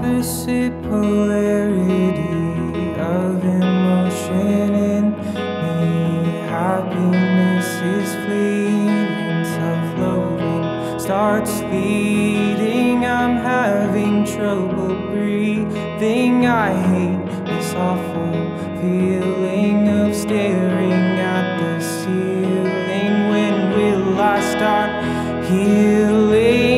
opposite polarity of emotion in me. Happiness is fleeting, self-loathing starts leading. I'm having trouble breathing. I hate this awful feeling of staring at the ceiling. When will I start healing?